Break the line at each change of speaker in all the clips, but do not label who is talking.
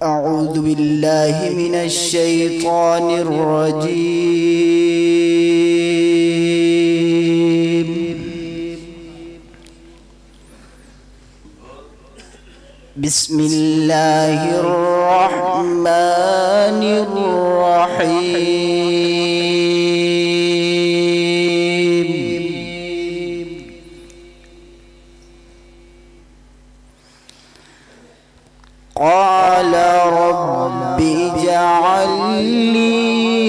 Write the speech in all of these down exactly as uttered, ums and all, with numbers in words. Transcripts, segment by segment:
أعوذ بالله من الشيطان الرجيم. بسم الله الرحمن الرحيم. قال رب اجعل لي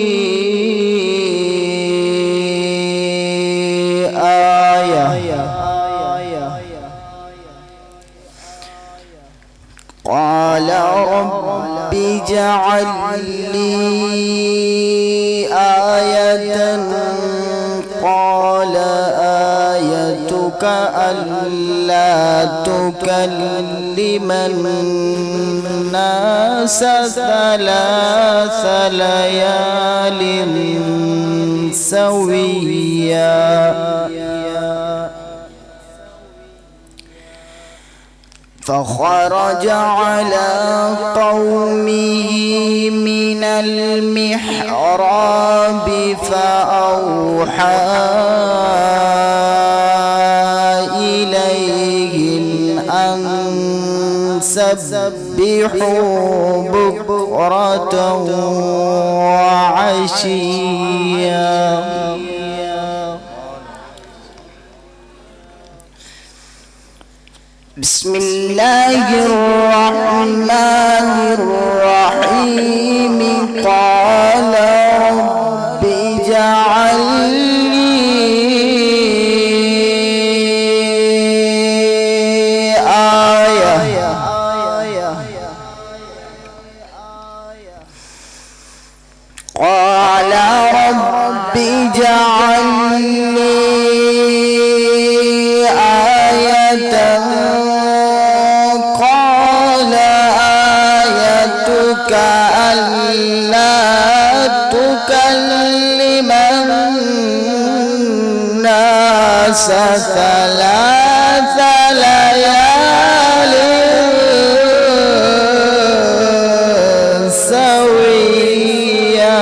آية. قال رب اجعل لي آية. قال آيتك ألا تكلم الناس ثلاث ليال سويا. فخرج على قومه من المحراب فأوحى إليهم أن سبحوا بكرة وعشيا. بسم الله الرحمن الرحيم. قال رب اجعل لي آية. قال رب اجعل لي آية. قال آيتك ألا تكلم الناس ثلاث ليال سويا.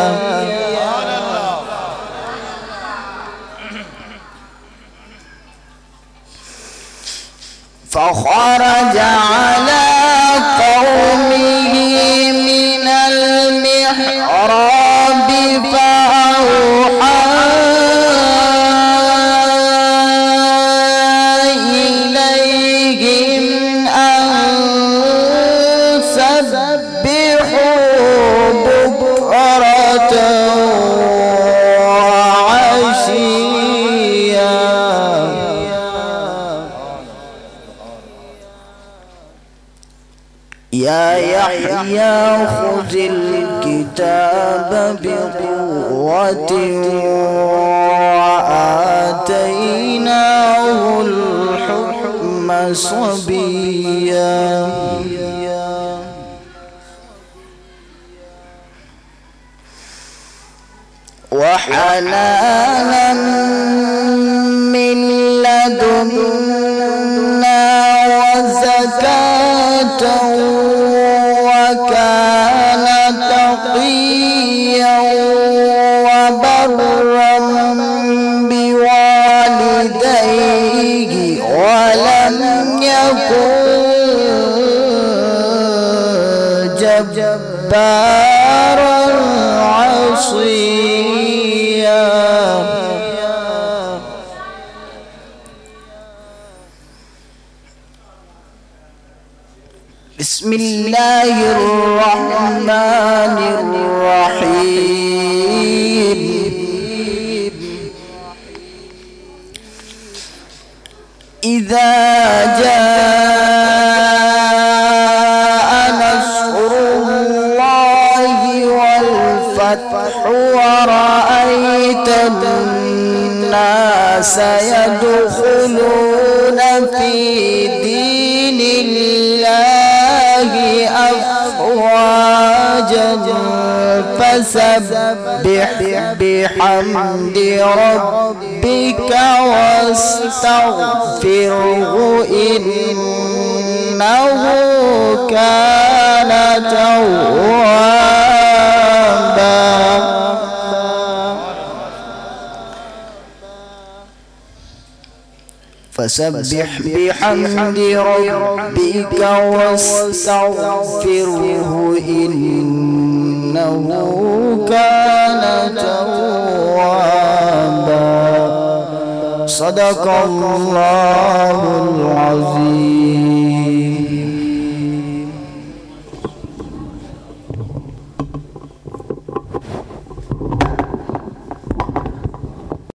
فخرج على قومه من المحراب فأوحى إليهم أن سبحوا بكرة وعشيا. يا يحيى خذ الكتاب بقوة وآتيناه الحكم صبيا. وحنانا من لدنا وزكاة وكان تقيا وبرا بوالديه ولم يكن جبارا عصيا. بسم الله الرحمن الرحيم. إذا جاء نصر الله والفتح ورأيت الناس يدخلون في دين الله أفواجا فسبح بحمد ربك واستغفره إن إنه كان توابا. فسبح بحمد ربك واستغفره إنه كان توابا. صدق الله